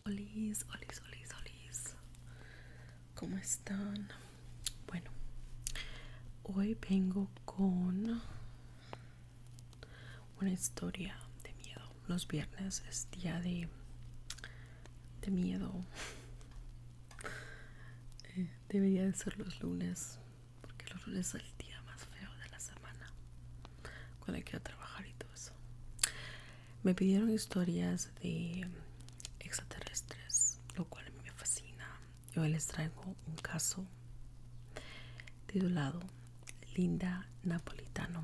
Olis, olis, olis, olis. ¿Cómo están? Bueno, hoy vengo con una historia de miedo. Los viernes es día de miedo. Debería de ser los lunes, porque los lunes es el día más feo de la semana, cuando hay que ir a trabajar y todo eso. Me pidieron historias de extraterrestres, lo cual a mí me fascina. Y hoy les traigo un caso titulado Linda Napolitano.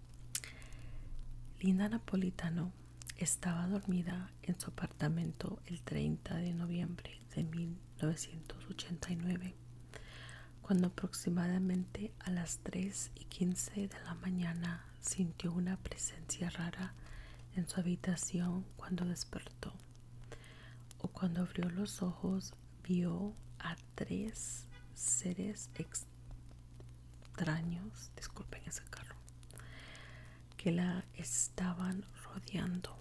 Linda Napolitano estaba dormida en su apartamento el 30 de noviembre de 1989, cuando aproximadamente a las 3:15 de la mañana sintió una presencia rara en su habitación. Cuando despertó o cuando abrió los ojos, vio a tres seres extraños, disculpen ese carro, que la estaban rodeando.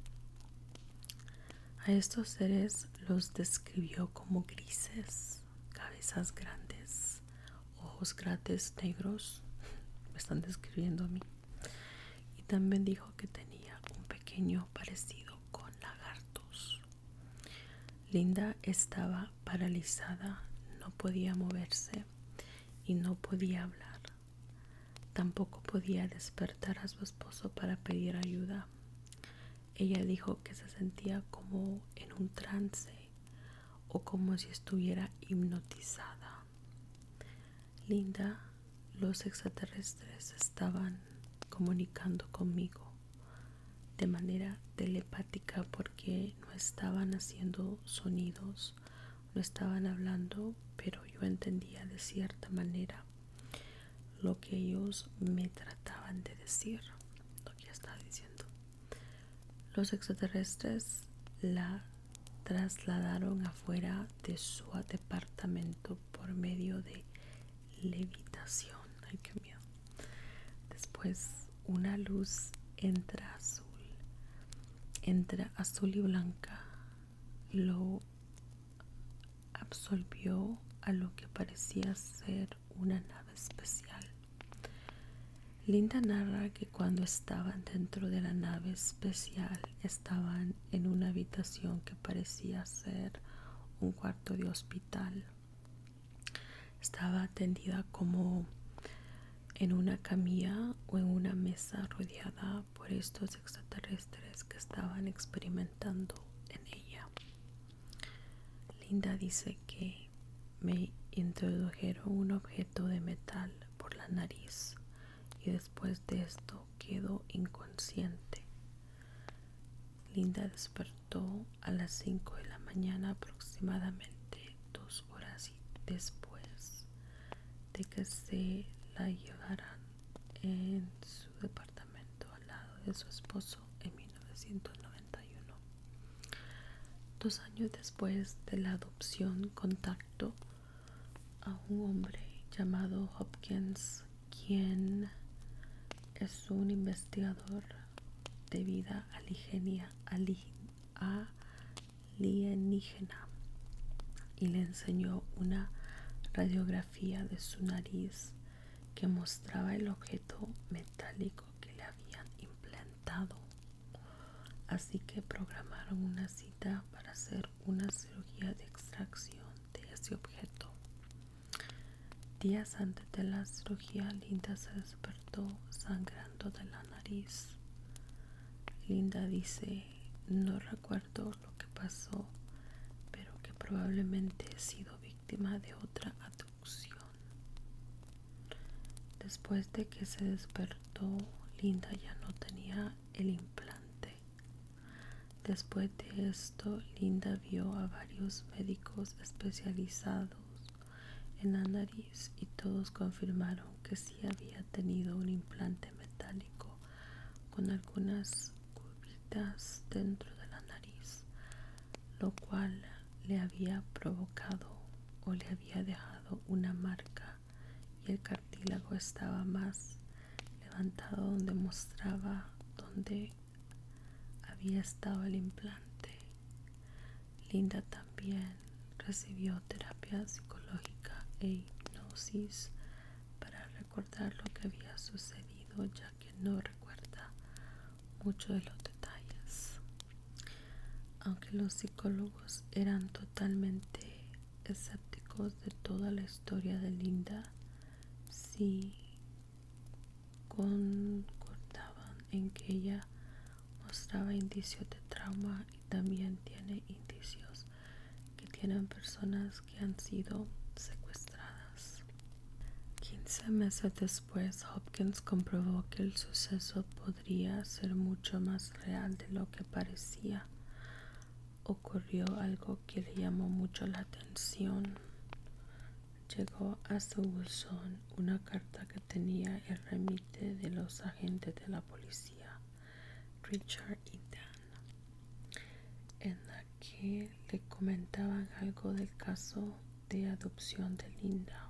A estos seres los describió como grises, cabezas grandes, ojos grandes negros. Me están describiendo a mí. Y también dijo que tenía un pequeño parecido con lagartos. Linda estaba paralizada, no podía moverse y no podía hablar. Tampoco podía despertar a su esposo para pedir ayuda. Ella dijo que se sentía como en un trance o como si estuviera hipnotizada. Linda, los extraterrestres estaban comunicando conmigo de manera telepática porque no estaban haciendo sonidos, no estaban hablando, pero yo entendía de cierta manera lo que ellos me trataban de decir, lo que estaba diciendo. Los extraterrestres la trasladaron afuera de su departamento por medio de levitación. Ay, qué miedo. Después una luz entra azul y blanca, lo absorbió a lo que parecía ser una nave especial. Linda narra que cuando estaban dentro de la nave especial estaban en una habitación que parecía ser un cuarto de hospital. Estaba tendida como en una camilla o en una mesa rodeada por estos extraterrestres que estaban experimentando en ella. Linda dice que me introdujeron un objeto de metal por la nariz y después de esto quedó inconsciente. Linda despertó a las 5 de la mañana, aproximadamente 2 horas después de que se la llevaran en su departamento al lado de su esposo en 1991. 2 años después de la adopción, contactó a un hombre llamado Hopkins, quien es un investigador de vida alienígena, y le enseñó una radiografía de su nariz que mostraba el objeto metálico que le habían implantado. Así que programaron una cita para hacer una cirugía de extracción de ese objeto. Días antes de la cirugía, Linda se despertó sangrando de la nariz. Linda dice: no recuerdo lo que pasó, pero que probablemente he sido víctima de otra abducción. Después de que se despertó, Linda ya no tenía el implante. Después de esto, Linda vio a varios médicos especializados en la nariz y todos confirmaron que sí había tenido un implante metálico con algunas curvitas dentro de la nariz, lo cual le había provocado o le había dejado una marca, y el cartílago estaba más levantado donde mostraba donde había estado el implante. Linda también recibió terapia psicológica e hipnosis para recordar lo que había sucedido, ya que no recuerda mucho de los detalles. Aunque los psicólogos eran totalmente escépticos de toda la historia de Linda, sí concordaban en que ella mostraba indicios de trauma y también tiene indicios que tienen personas que han sido secuestradas. 15 meses después, Hopkins comprobó que el suceso podría ser mucho más real de lo que parecía. Ocurrió algo que le llamó mucho la atención. Llegó a su buzón una carta que tenía el remite de los agentes de la policía, Richard y Dan, en la que le comentaban algo del caso de adopción de Linda.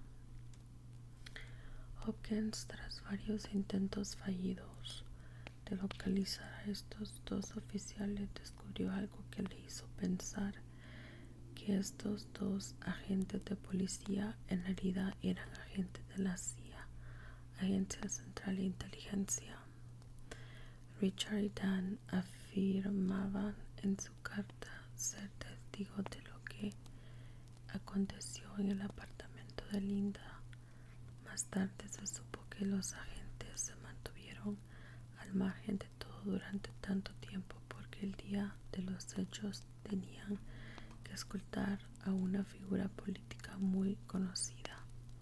Hopkins, tras varios intentos fallidos de localizar a estos dos oficiales, descubrió algo que le hizo pensar que estos dos agentes de policía en realidad eran agentes de la CIA, Agencia Central de Inteligencia. Richard y Dan afirmaban en su carta ser testigos de lo que aconteció en el apartamento de Linda. Más tarde se supo que los agentes se mantuvieron al margen de todo durante tanto tiempo porque el día de los hechos tenían que escoltar a una figura política muy conocida.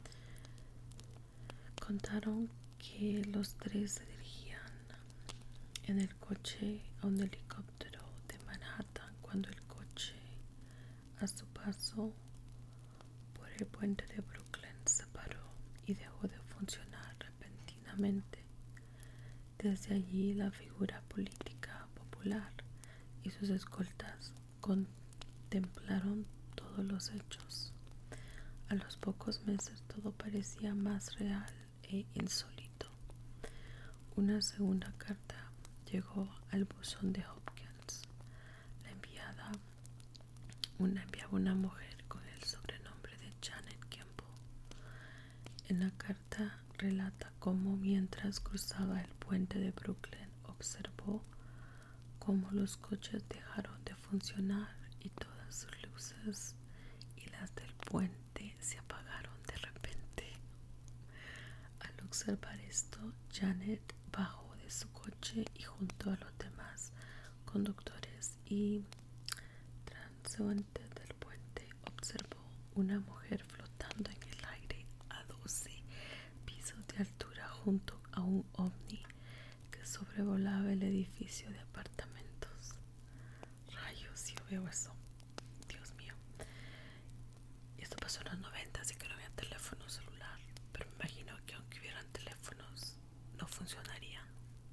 Contaron que los tres se dirigían en el coche a un helicóptero de Manhattan cuando el coche, a su paso por el puente de Brooklyn, se paró y dejó de funcionar repentinamente. Desde allí, la figura política popular y sus escoltas contemplaron todos los hechos. A los pocos meses todo parecía más real e insólito. Una segunda carta llegó al buzón de Hopkins. La enviaba una mujer con el sobrenombre de Janet Campbell. En la carta relata cómo mientras cruzaba el puente de Brooklyn observó cómo los coches dejaron de funcionar y todas sus luces y las del puente se apagaron de repente. Al observar esto, Janet bajó de su coche y junto a los demás conductores y transeúntes del puente observó una mujer flotando en el aire a 12 pisos de altura junto a un ovni que sobrevolaba el edificio de apartamentos. Rayos, yo veo eso. Dios mío. Esto pasó en los 90, así que no había teléfono celular, pero me imagino que aunque hubieran teléfonos no funcionarían.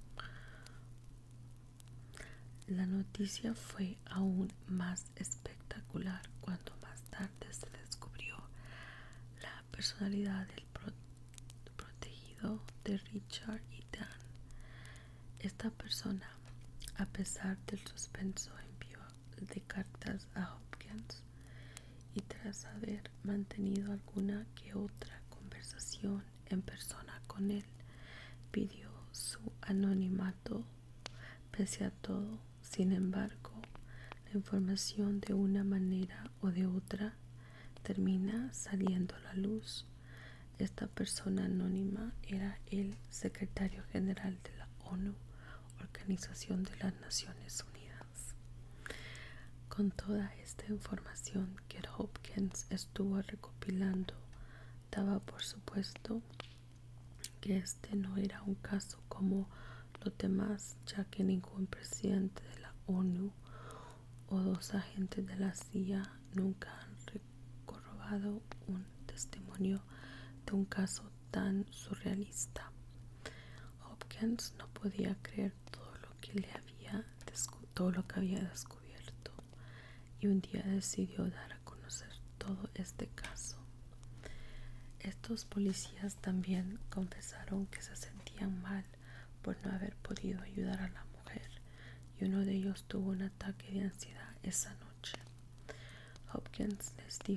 La noticia fue aún más espectacular cuando más tarde se descubrió la personalidad del protegido de Richard y Dan. Esta persona, a pesar del suspenso envío de cartas a Hopkins y tras haber mantenido alguna que otra conversación en persona con él, pidió su anonimato. Pese a todo, sin embargo, la información de una manera o de otra termina saliendo a la luz. Esta persona anónima era el secretario general de la ONU, Organización de las Naciones Unidas. Con toda esta información que Hopkins estuvo recopilando, daba por supuesto que este no era un caso como los demás, ya que ningún presidente de la ONU o dos agentes de la CIA nunca han corroborado un testimonio de un caso tan surrealista. Hopkins no podía creer todo lo que había descubierto y un día decidió dar a conocer todo este caso. Estos policías también confesaron que se sentían mal por no haber podido ayudar a la mujer y uno de ellos tuvo un ataque de ansiedad esa noche. Hopkins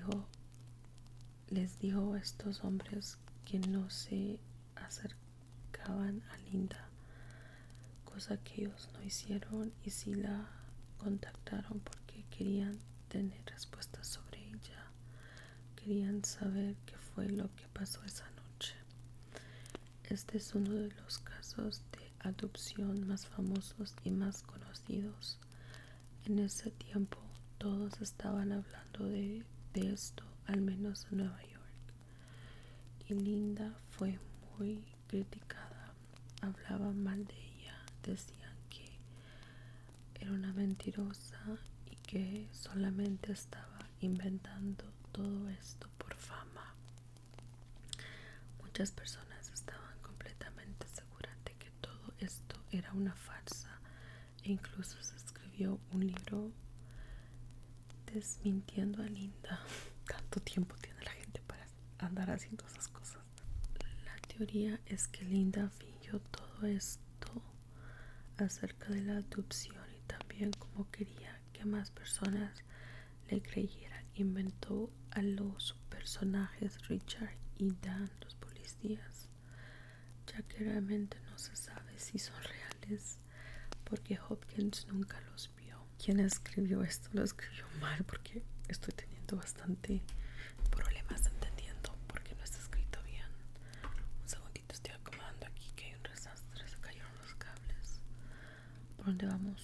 les dijo a estos hombres que no se acercaban a Linda, cosa que ellos no hicieron, y sí la contactaron porque querían tener respuestas sobre ella. Querían saber qué fue lo que pasó esa noche. Este es uno de los casos de adopción más famosos y más conocidos. En ese tiempo todos estaban hablando de esto, al menos en Nueva York. Y Linda fue muy criticada. Hablaban mal de ella. Decían que era una mentirosa y que solamente estaba inventando todo esto por fama. Muchas personas estaban completamente seguras de que todo esto era una farsa, e incluso se escribió un libro desmintiendo a Linda. Tanto tiempo tiene la gente para andar haciendo esas cosas. La teoría es que Linda fingió todo esto acerca de la adopción, y también, como quería que más personas le creyeran, inventó a los personajes Richard y Dan, los policías, ya que realmente no se sabe si son reales porque Hopkins nunca los vio. Quien escribió esto lo escribió mal, porque estoy teniendo bastante problemas entendiendo porque no está escrito bien. Un segundito, estoy acomodando aquí que hay un desastre, se cayeron los cables. ¿Por dónde vamos?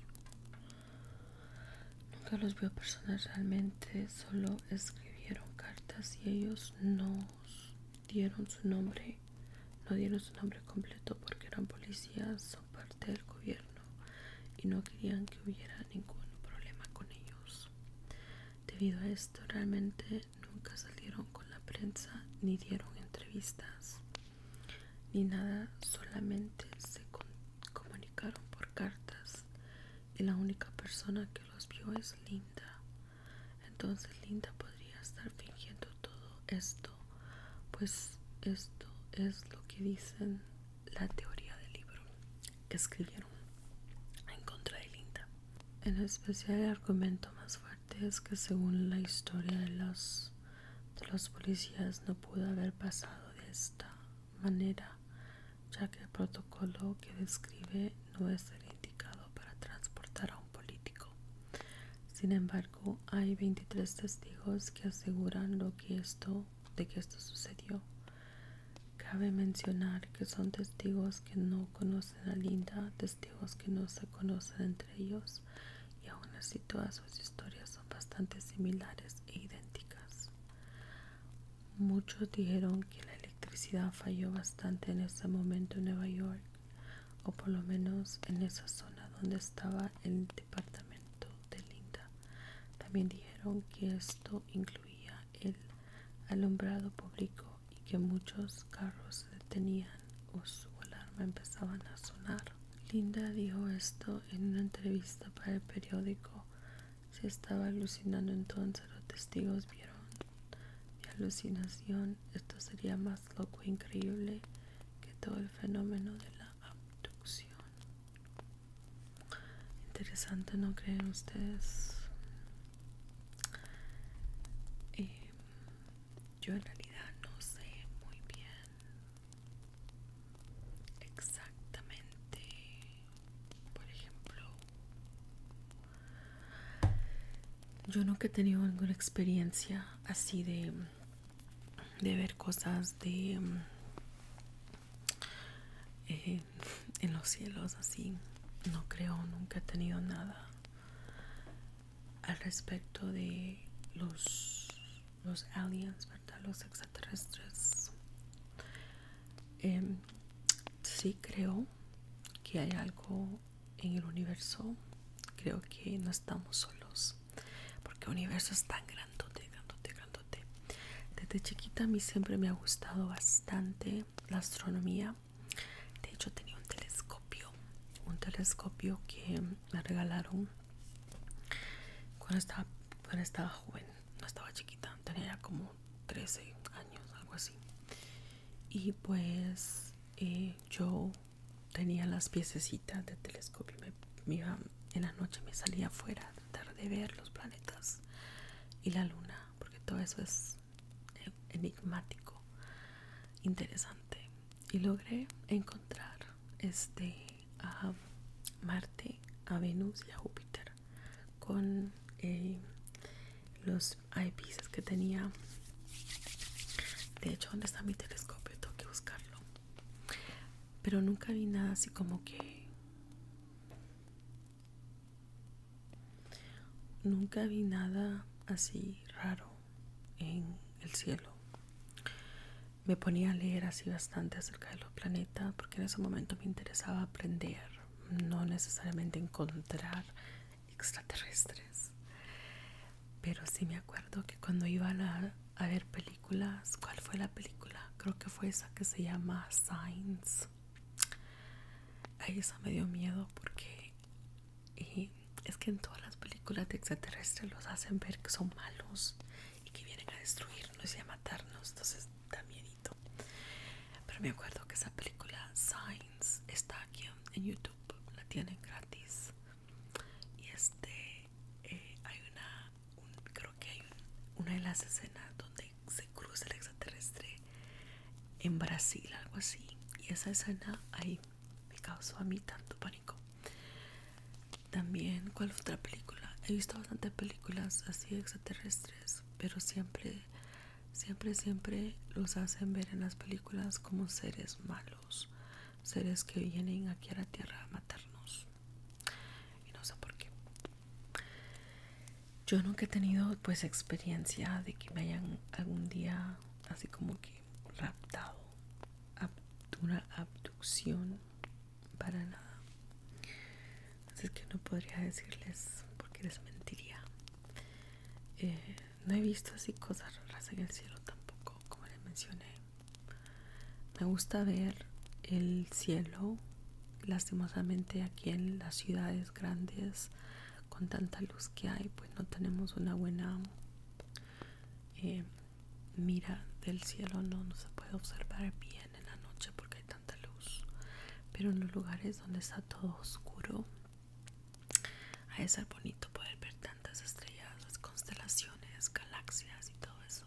Nunca los vio personas realmente, solo escribieron cartas y ellos no dieron su nombre completo porque eran policías, son parte del gobierno y no querían que hubiera ningún problema con ellos. Debido a esto, realmente nunca salieron con la prensa ni dieron entrevistas ni nada, solamente se comunicaron por cartas, y la única persona que los vio es Linda. Entonces Linda podría estar fingiendo todo esto, pues esto es lo que dicen la teoría del libro que escribieron en contra de Linda. En especial, el argumento más fuerte es que, según la historia de los policías, no pudo haber pasado de esta manera, ya que el protocolo que describe no es el indicado para transportar a un político. Sin embargo, hay 23 testigos que aseguran de que esto sucedió. Cabe mencionar que son testigos que no conocen a Linda, testigos que no se conocen entre ellos, y aún así todas sus historias son bastante similares e idénticas. Muchos dijeron que la electricidad falló bastante en ese momento en Nueva York, o por lo menos en esa zona donde estaba el departamento de Linda. También dijeron que esto incluía el alumbrado público y que muchos carros se detenían o su alarma empezaban a sonar. Linda dijo esto en una entrevista para el periódico. Se estaba alucinando, entonces los testigos vieron mi alucinación. Esto sería más loco e increíble que todo el fenómeno de la abducción. Interesante, ¿no creen ustedes? Yo en realidad no sé muy bien exactamente. Por ejemplo, yo nunca he tenido ninguna experiencia así de ver cosas en los cielos así. No creo, nunca he tenido nada al respecto de los aliens, ¿verdad? Los extraterrestres. Sí creo que hay algo en el universo. Creo que no estamos solos, porque el universo es tan grandote, grandote, grandote. Desde chiquita a mí siempre me ha gustado bastante la astronomía. De hecho, tenía un telescopio que me regalaron cuando estaba joven. No estaba chiquita, tenía ya como 13 años, algo así. Y pues yo tenía las piececitas de telescopio. Me iba en la noche, me salía afuera a tratar de ver los planetas y la luna, porque todo eso es enigmático, interesante. Y logré encontrar a Marte, a Venus y a Júpiter con los eyepieces que tenía. De hecho, ¿dónde está mi telescopio? Tengo que buscarlo. Pero nunca vi nada así como que... Nunca vi nada así raro en el cielo. Me ponía a leer así bastante acerca de los planetas porque en ese momento me interesaba aprender, no necesariamente encontrar extraterrestres. Pero sí me acuerdo que cuando iba a ver películas, ¿cuál fue la película? Creo que fue esa que se llama Signs. Ahí esa me dio miedo porque es que en todas las películas de extraterrestres los hacen ver que son malos y que vienen a destruirnos y a matarnos, entonces da miedito. Pero me acuerdo que esa película Signs está aquí en YouTube, la tienen gratis. Y hay creo que hay una de las escenas donde se cruza el extraterrestre en Brasil, algo así. Y esa escena ahí me causó a mí tanto pánico. También, ¿cuál otra película? He visto bastantes películas así extraterrestres, pero siempre los hacen ver en las películas como seres malos, seres que vienen aquí a la tierra a matarnos. Y no sé por qué. Yo nunca he tenido pues experiencia de que me hayan algún día así como que raptado, una abducción, para nada. Así que no podría decirles porque les mentiría. No he visto así cosas raras en el cielo tampoco, como les mencioné. Me gusta ver el cielo. Lastimosamente aquí en las ciudades grandes, con tanta luz que hay, pues no tenemos una buena mira del cielo. No se puede observar bien en la noche porque hay tanta luz. Pero en los lugares donde está todo oscuro, ha de ser bonito poder ver tantas estrellas, las constelaciones, galaxias y todo eso.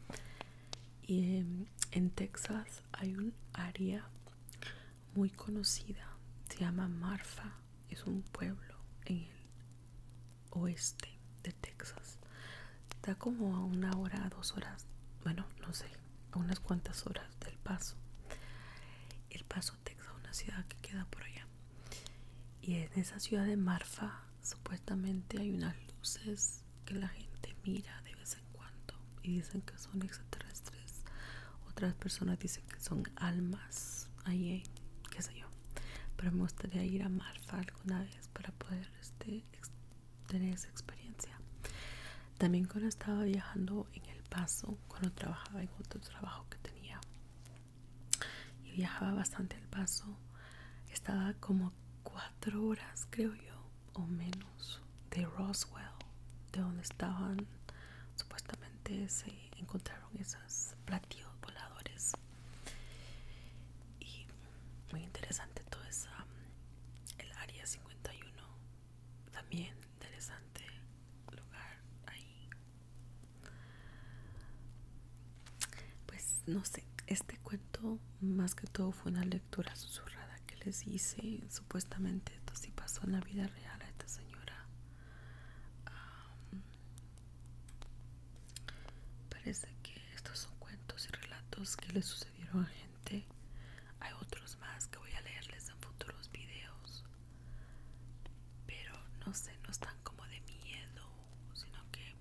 Y en Texas hay un área muy conocida, se llama Marfa. Es un pueblo en el oeste de Texas. Está como a 1 hora, 2 horas, bueno, no sé, a unas cuantas horas del Paso. El Paso, Texas, una ciudad que queda por allá. Y en esa ciudad de Marfa supuestamente hay unas luces que la gente mira de vez en cuando y dicen que son extraterrestres. Otras personas dicen que son almas ahí, qué sé yo. Pero me gustaría ir a Marfa alguna vez para poder tener esa experiencia. También cuando estaba viajando en El Paso, cuando trabajaba en otro trabajo que tenía y viajaba bastante al Paso, estaba como 4 horas, creo yo, o menos, de Roswell, de donde estaban supuestamente se encontraron esos platillos voladores. Y muy interesante todo eso. El área 51 también interesante lugar ahí. Pues no sé, este cuento más que todo fue una lectura susurrada que les hice. Supuestamente esto sí pasó en la vida real a esta señora. Parece que estos son cuentos y relatos que le sucedieron a gente. Hay otros más que voy a leerles en futuros videos, pero no sé, no están como de miedo, sino que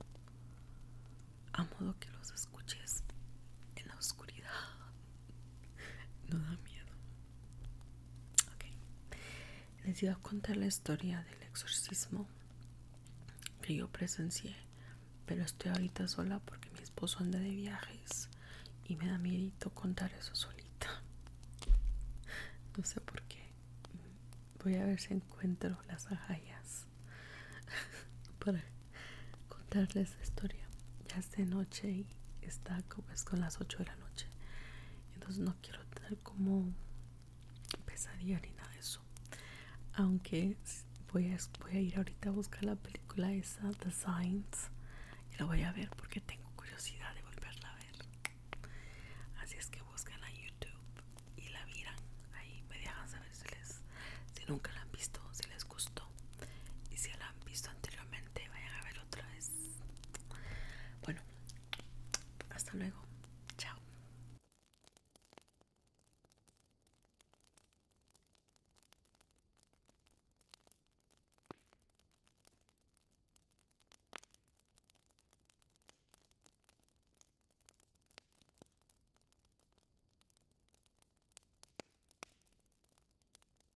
a modo que los escuches en la oscuridad. No da miedo. Ok, les iba a contar la historia del exorcismo que yo presencié, pero estoy ahorita sola porque mi esposo anda de viajes y me da miedito contar eso solita. No sé por qué. Voy a ver si encuentro las agallas para contarles la historia. Ya es de noche y está como es con las 8 de la noche. Entonces no quiero tener como pesadilla ni nada de eso. Aunque voy a ir ahorita a buscar la película esa, The Signs, y la voy a ver porque tengo curiosidad de volverla a ver. Así es que buscan a YouTube y la miran. Ahí me dejan saber si nunca la han visto, si les gustó. Y si la han visto anteriormente, vayan a ver otra vez. Bueno, hasta luego.